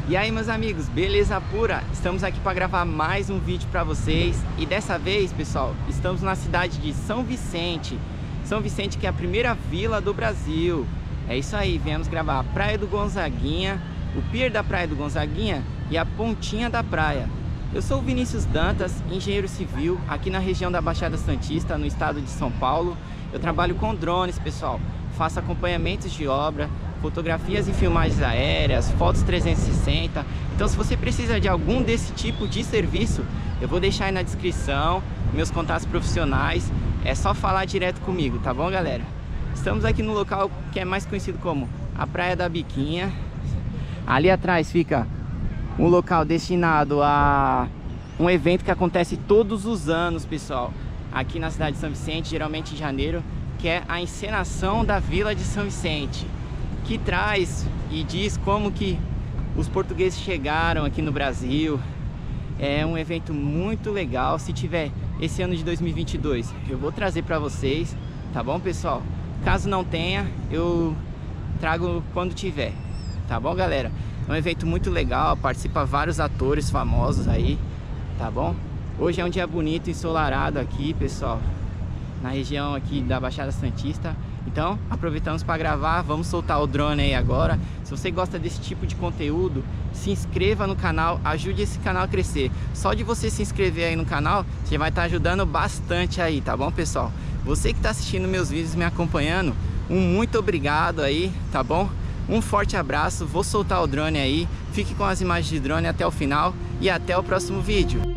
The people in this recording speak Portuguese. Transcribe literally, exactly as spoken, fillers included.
E aí, meus amigos, beleza pura? Estamos aqui para gravar mais um vídeo para vocês. E dessa vez, pessoal, estamos na cidade de São Vicente. São Vicente, que é a primeira vila do Brasil. É isso aí, viemos gravar a Praia do Gonzaguinha, o pier da Praia do Gonzaguinha e a pontinha da praia. Eu sou o Vinícius Dantas, engenheiro civil, aqui na região da Baixada Santista, no estado de São Paulo. Eu trabalho com drones, pessoal. Faço acompanhamentos de obra, fotografias e filmagens aéreas, fotos trezentos e sessenta. Então, se você precisa de algum desse tipo de serviço, eu vou deixar aí na descrição meus contatos profissionais. É só falar direto comigo, tá bom, galera? Estamos aqui no local que é mais conhecido como a Praia da Biquinha. Ali atrás fica um local destinado a um evento que acontece todos os anos, pessoal, aqui na cidade de São Vicente, geralmente em janeiro, que é a encenação da Vila de São Vicente, que traz e diz como que os portugueses chegaram aqui no Brasil. É um evento muito legal. Se tiver esse ano de dois mil e vinte e dois, eu vou trazer para vocês, tá bom, pessoal? Caso não tenha, eu trago quando tiver, tá bom, galera? É um evento muito legal, participa vários atores famosos aí, tá bom? Hoje é um dia bonito, ensolarado aqui, pessoal, na região aqui da Baixada Santista. Então, aproveitamos para gravar, vamos soltar o drone aí agora. Se você gosta desse tipo de conteúdo, se inscreva no canal, ajude esse canal a crescer. Só de você se inscrever aí no canal, você vai estar ajudando bastante aí, tá bom, pessoal? Você que está assistindo meus vídeos, me acompanhando, um muito obrigado aí, tá bom? Um forte abraço, vou soltar o drone aí. Fique com as imagens de drone até o final e até o próximo vídeo.